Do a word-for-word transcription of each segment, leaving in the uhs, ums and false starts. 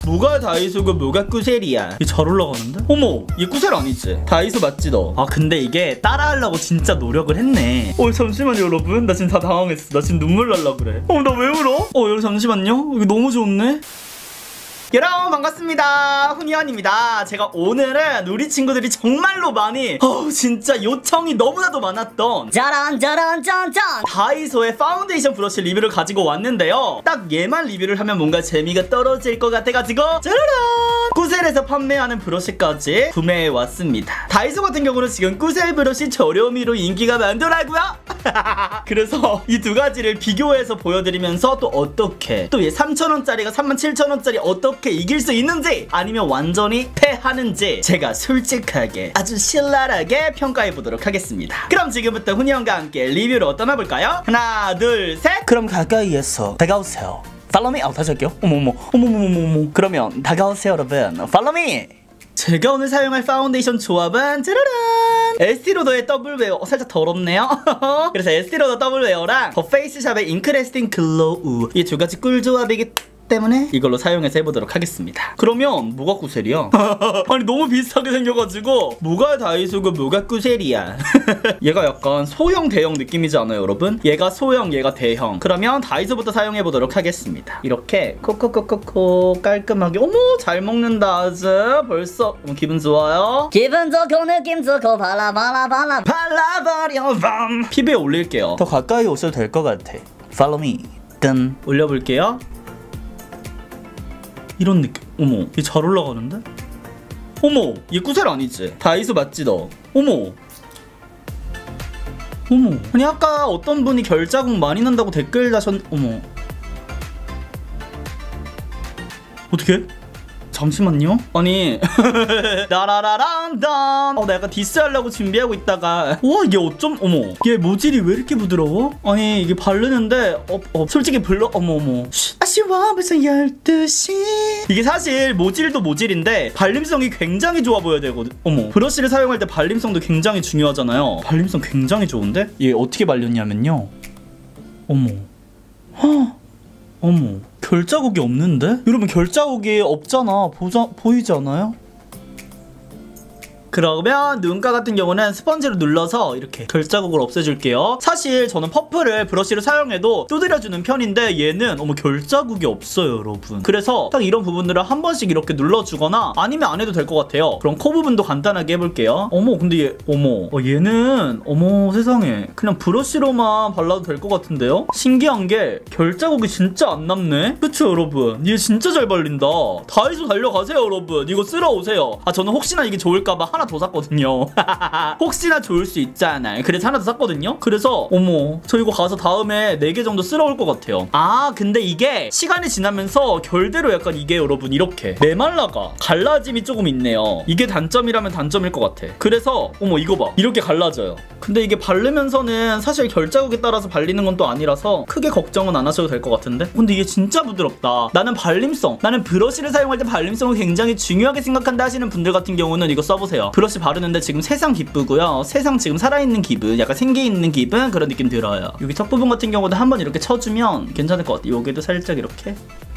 뭐가 다이소고 뭐가 꾸셀이야. 이게 잘 올라가는데? 어머, 이게 꾸셀 아니지? 다이소 맞지 너? 아 근데 이게 따라하려고 진짜 노력을 했네. 어 잠시만요 여러분, 나 지금 다 당황했어. 나 지금 눈물 날라 그래. 어 나 왜 울어? 어 여러분 잠시만요. 이거 너무 좋네. 여러분 반갑습니다, 훈이언입니다. 제가 오늘은 우리 친구들이 정말로 많이 어우 진짜 요청이 너무나도 많았던 짜란 짜란 짠짠 다이소의 파운데이션 브러쉬 리뷰를 가지고 왔는데요. 딱 얘만 리뷰를 하면 뭔가 재미가 떨어질 것 같아가지고 짜라란 꾸셀에서 판매하는 브러쉬까지 구매해왔습니다. 다이소 같은 경우는 지금 꾸셀 브러쉬 저렴이로 인기가 많더라고요. 그래서 이 두 가지를 비교해서 보여드리면서 또 어떻게 또 얘 삼천 원짜리가 삼만 칠천 원짜리 어떻게 이길 수 있는지 아니면 완전히 패하는지 제가 솔직하게 아주 신랄하게 평가해보도록 하겠습니다. 그럼 지금부터 훈이 형과 함께 리뷰로 떠나볼까요? 하나 둘 셋. 그럼 가까이에서 다가오세요. Follow me. 아 다시 할게요. 어머머 어머머머머. 그러면 다가오세요 여러분. Follow me. 제가 오늘 사용할 파운데이션 조합은 짜라란 에스티로더의 더블웨어. 어, 살짝 더럽네요. 그래서 에스티로더 더블웨어랑 더 페이스샵의 잉크래스팅 글로우, 이 두 가지 꿀조합이기 때문에 이걸로 사용해서 해보도록 하겠습니다. 그러면 뭐가 꾸셀이야? 아니 너무 비슷하게 생겨가지고 뭐가 다이소고 뭐가 꾸셀이야. 얘가 약간 소형 대형 느낌이지 않아요 여러분? 얘가 소형 얘가 대형. 그러면 다이소부터 사용해보도록 하겠습니다. 이렇게 콕콕콕콕콕 깔끔하게. 어머 잘 먹는다 아주. 벌써 어머, 기분 좋아요. 기분 좋고 느낌 좋고 발라발라발라 발라버려 밤. 피부에 올릴게요. 더 가까이 오셔도 될 것 같아. Follow me. 끈 올려볼게요. 이런 느낌. 어머 이게 잘 올라가는데? 어머 얘 꾸셀 아니지? 다이소 맞지 너? 어머 어머 아니 아까 어떤 분이 결자국 많이 난다고 댓글 다셨... 어머 어떡해? 잠시만요. 아니 나라라란단. 어, 나 약간 디스하려고 준비하고 있다가 와 이게 어쩜 어머 얘 모질이 왜 이렇게 부드러워? 아니 이게 바르는데 어, 어 솔직히 블러 어머 어머 아쉬워 벌써 열두 시. 이게 사실 모질도 모질인데 발림성이 굉장히 좋아 보여야 되거든. 어머 브러쉬를 사용할 때 발림성도 굉장히 중요하잖아요. 발림성 굉장히 좋은데? 얘 어떻게 발렸냐면요. 어머 허 어머 결자국이 없는데? 여러분 결자국이 없잖아. 보자, 보이지 않아요? 그러면 눈가 같은 경우는 스펀지로 눌러서 이렇게 결자국을 없애줄게요. 사실 저는 퍼프를 브러쉬로 사용해도 두드려주는 편인데 얘는 어머 결자국이 없어요 여러분. 그래서 딱 이런 부분들을 한 번씩 이렇게 눌러주거나 아니면 안 해도 될 것 같아요. 그럼 코 부분도 간단하게 해볼게요. 어머 근데 얘 어머 어, 얘는 어머 세상에 그냥 브러쉬로만 발라도 될 것 같은데요? 신기한 게 결자국이 진짜 안 남네? 그쵸 여러분? 얘 진짜 잘 발린다. 다이소 달려가세요 여러분. 이거 쓸어 오세요. 아 저는 혹시나 이게 좋을까봐 하나 더 샀거든요. 혹시나 좋을 수 있잖아요. 그래서 하나 더 샀거든요. 그래서 어머 저 이거 가서 다음에 네 개 정도 쓸어 올 것 같아요. 아 근데 이게 시간이 지나면서 결대로 약간 이게 여러분 이렇게 메말라가 갈라짐이 조금 있네요. 이게 단점이라면 단점일 것 같아. 그래서 어머 이거 봐 이렇게 갈라져요. 근데 이게 바르면서는 사실 결자국에 따라서 발리는 건 또 아니라서 크게 걱정은 안 하셔도 될 것 같은데? 근데 이게 진짜 부드럽다. 나는 발림성 나는 브러쉬를 사용할 때 발림성을 굉장히 중요하게 생각한다 하시는 분들 같은 경우는 이거 써보세요. 브러쉬 바르는데 지금 세상 기쁘고요. 세상 지금 살아있는 기분, 약간 생기있는 기분 그런 느낌 들어요. 여기 턱 부분 같은 경우도 한번 이렇게 쳐주면 괜찮을 것 같아요. 여기도 살짝 이렇게.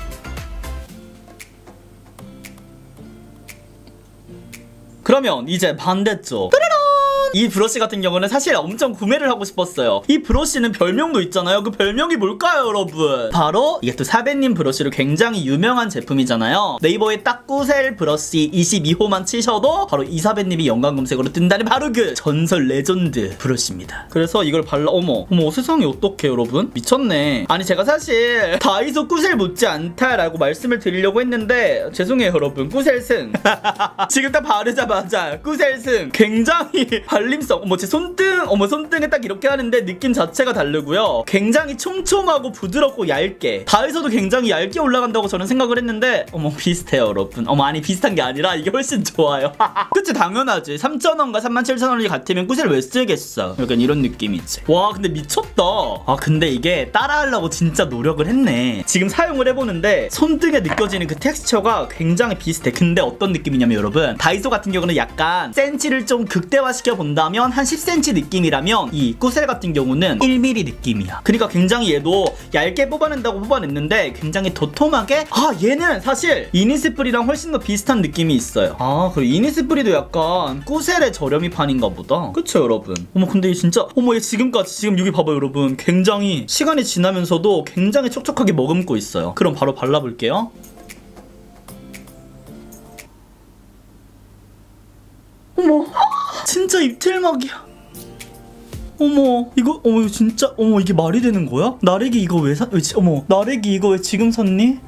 그러면 이제 반대쪽. 이 브러쉬 같은 경우는 사실 엄청 구매를 하고 싶었어요. 이 브러쉬는 별명도 있잖아요. 그 별명이 뭘까요 여러분? 바로 이게 또 사배님 브러쉬로 굉장히 유명한 제품이잖아요. 네이버에 딱 꾸셀 브러쉬 이십이 호만 치셔도 바로 이사배님이 연관 검색어로 뜬다는 바로 그 전설 레전드 브러쉬입니다. 그래서 이걸 발라 어머 어머 세상에 어떡해 여러분? 미쳤네. 아니 제가 사실 다이소 꾸셀 못지 않다라고 말씀을 드리려고 했는데 죄송해요 여러분. 꾸셀승 지금 딱 바르자마자 꾸셀승 굉장히 발림성 어머 제 손등 어머 손등에 딱 이렇게 하는데 느낌 자체가 다르고요. 굉장히 촘촘하고 부드럽고 얇게 다이소도 굉장히 얇게 올라간다고 저는 생각을 했는데 어머 비슷해요 여러분. 어머 아니 비슷한 게 아니라 이게 훨씬 좋아요. 그치 당연하지. 삼천 원과 삼만 칠천 원이 같으면 꾸셀 왜 쓰겠어. 약간 이런 느낌이지. 와 근데 미쳤다. 아 근데 이게 따라하려고 진짜 노력을 했네. 지금 사용을 해보는데 손등에 느껴지는 그 텍스처가 굉장히 비슷해. 근데 어떤 느낌이냐면 여러분 다이소 같은 경우는 약간 센치를 좀 극대화시켜 본다 본다면 한 십 센티미터 느낌이라면 이 꾸셀 같은 경우는 일 밀리미터 느낌이야. 그러니까 굉장히 얘도 얇게 뽑아낸다고 뽑아냈는데 굉장히 도톰하게, 아 얘는 사실 이니스프리랑 훨씬 더 비슷한 느낌이 있어요. 아 그리고 이니스프리도 약간 꾸셀의 저렴이 판인가 보다. 그쵸 여러분? 어머 근데 진짜 어머 얘 지금까지 지금 여기 봐봐요 여러분. 굉장히 시간이 지나면서도 굉장히 촉촉하게 머금고 있어요. 그럼 바로 발라볼게요. 어머 진짜 입틀막이야. 어머 이거 어머 이거 진짜 어머 이게 말이 되는 거야? 나래기 이거 왜 사? 왜, 어머 나래기 이거 왜 지금 샀니?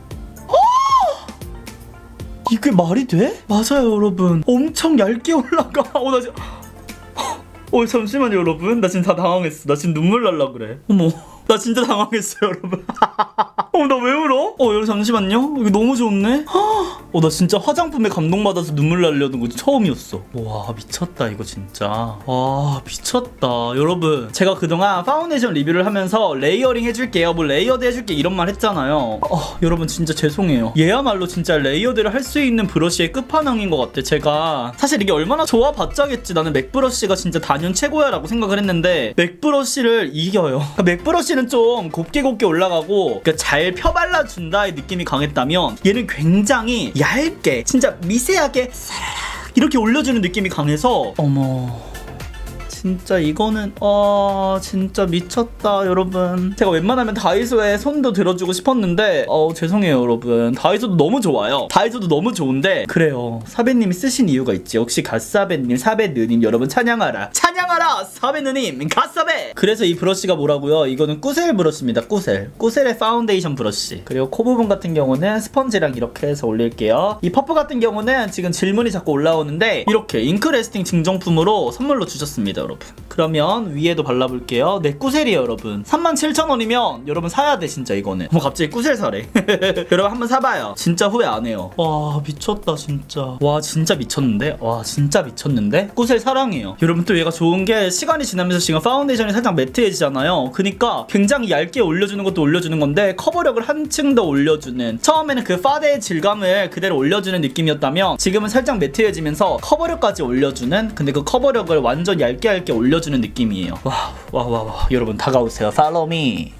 이게 말이 돼? 맞아요 여러분. 엄청 얇게 올라가. 어 나 지금 어 잠시만요 여러분. 나 지금 다 당황했어. 나 지금 눈물 날라 그래. 어머 나 진짜 당황했어요 여러분. 어 나 왜 울어? 어 여러분 잠시만요. 이거 너무 좋네. 어 나 진짜 화장품에 감동받아서 눈물 날려는 거 처음이었어. 와 미쳤다 이거 진짜. 와 미쳤다 여러분. 제가 그동안 파운데이션 리뷰를 하면서 레이어링 해줄게요, 뭐 레이어드 해줄게 이런 말 했잖아요. 어 여러분 진짜 죄송해요. 얘야말로 진짜 레이어드를 할 수 있는 브러쉬의 끝판왕인 것 같아. 제가 사실 이게 얼마나 좋아 봤자겠지. 나는 맥 브러쉬가 진짜 단연 최고야 라고 생각을 했는데 맥 브러쉬를 이겨요. 그러니까 맥 브러쉬는 좀 곱게 곱게 올라가고 그러니까 잘 펴발라준다의 느낌이 강했다면 얘는 굉장히 얇게 진짜 미세하게 이렇게 올려주는 느낌이 강해서 어머 진짜 이거는 어 진짜 미쳤다 여러분. 제가 웬만하면 다이소에 손도 들어주고 싶었는데 어 죄송해요 여러분. 다이소도 너무 좋아요. 다이소도 너무 좋은데 그래요 사배님이 쓰신 이유가 있지. 역시 갓사배님 사배느님 여러분 찬양하라 찬양하라 사배느님 갓사배. 그래서 이 브러쉬가 뭐라고요? 이거는 꾸셀 브러쉬입니다. 꾸셀 꾸셀의 파운데이션 브러쉬. 그리고 코 부분 같은 경우는 스펀지랑 이렇게 해서 올릴게요. 이 퍼프 같은 경우는 지금 질문이 자꾸 올라오는데 이렇게 잉크 레스팅 증정품으로 선물로 주셨습니다 여러분. 그러면 위에도 발라볼게요. 네 꾸셀이에요 여러분. 삼만 칠천 원이면 여러분 사야 돼 진짜 이거는. 뭐 갑자기 꾸셀 사래. 여러분 한번 사봐요. 진짜 후회 안 해요. 와 미쳤다 진짜. 와 진짜 미쳤는데? 와 진짜 미쳤는데? 꾸셀 사랑해요. 여러분 또 얘가 좋은 게 시간이 지나면서 지금 파운데이션이 살짝 매트해지잖아요. 그니까 굉장히 얇게 올려주는 것도 올려주는 건데 커버력을 한층 더 올려주는, 처음에는 그 파데의 질감을 그대로 올려주는 느낌이었다면 지금은 살짝 매트해지면서 커버력까지 올려주는, 근데 그 커버력을 완전 얇게 얇게 올려주는 느낌이에요. 와 와 와 와 여러분 다가오세요. Follow me.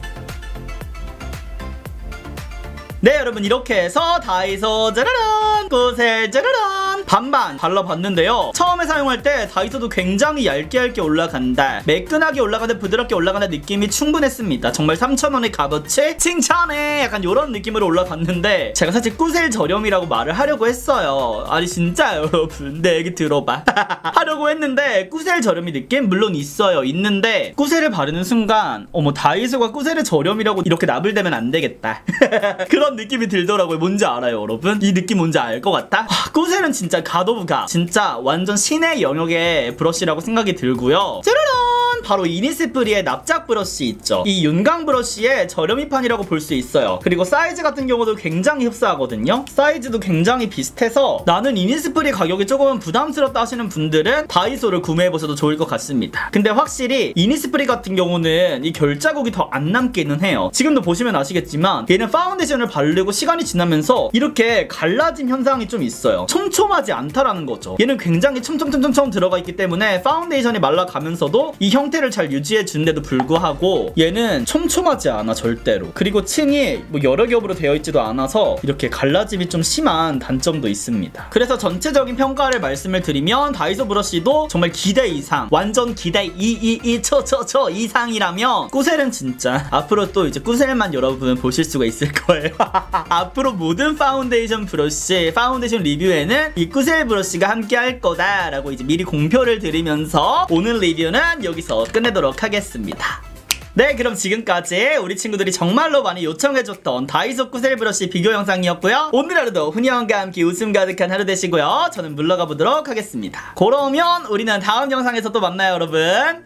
네 여러분 이렇게 해서 다이소 짜라란 꾸셀 짜라란 반반 발라봤는데요. 처음에 사용할 때 다이소도 굉장히 얇게 얇게 올라간다, 매끈하게 올라가는, 부드럽게 올라가는 느낌이 충분했습니다. 정말 삼천 원의 값어치 칭찬해 약간 요런 느낌으로 올라갔는데 제가 사실 꾸셀 저렴이라고 말을 하려고 했어요. 아니 진짜 여러분 내 얘기 들어봐. 하려고 했는데 꾸셀 저렴이 느낌 물론 있어요. 있는데 꾸셀을 바르는 순간 어머 다이소가 꾸셀의 저렴이라고 이렇게 나불대면 안 되겠다. 그런 느낌이 들더라고요. 뭔지 알아요 여러분? 이 느낌 뭔지 알 것 같아? 와, 꾸셀은 진짜 갓오브갓 진짜 완전 신의 영역의 브러쉬라고 생각이 들고요. 짜라란 바로 이니스프리의 납작 브러쉬 있죠. 이 윤광 브러쉬의 저렴이판이라고 볼 수 있어요. 그리고 사이즈 같은 경우도 굉장히 흡사하거든요. 사이즈도 굉장히 비슷해서 나는 이니스프리 가격이 조금 부담스럽다 하시는 분들은 다이소를 구매해보셔도 좋을 것 같습니다. 근데 확실히 이니스프리 같은 경우는 이 결자국이 더 안 남기는 해요. 지금도 보시면 아시겠지만 얘는 파운데이션을 바르고 시간이 지나면서 이렇게 갈라짐 현상이 좀 있어요. 촘촘하지 않다라는 거죠. 얘는 굉장히 촘촘촘촘 들어가 있기 때문에 파운데이션이 말라가면서도 이 형태를 잘 유지해 주는데도 불구하고 얘는 촘촘하지 않아 절대로. 그리고 층이 뭐 여러 겹으로 되어 있지도 않아서 이렇게 갈라짐이 좀 심한 단점도 있습니다. 그래서 전체적인 평가를 말씀을 드리면 다이소 브러쉬도 정말 기대 이상, 완전 기대 이이이 초초초 이상이라면 꾸셀은 진짜 앞으로 또 이제 꾸셀만 여러분 보실 수가 있을 거예요. 앞으로 모든 파운데이션 브러쉬, 파운데이션 리뷰에는 이 꾸셀 브러쉬가 함께 할 거다라고 이제 미리 공표를 드리면서 오늘 리뷰는 여기서 끝내도록 하겠습니다. 네 그럼 지금까지 우리 친구들이 정말로 많이 요청해줬던 다이소 꾸셀 브러쉬 비교 영상이었고요. 오늘 하루도 훈이형과 함께 웃음 가득한 하루 되시고요. 저는 물러가 보도록 하겠습니다. 그러면 우리는 다음 영상에서 또 만나요 여러분.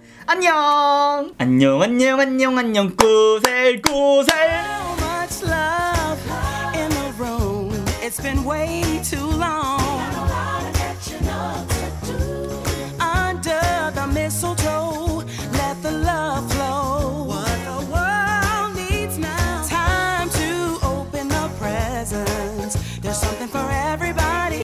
안녕 안녕 안녕 안녕 안녕 꾸셀 꾸셀. It's been way too long.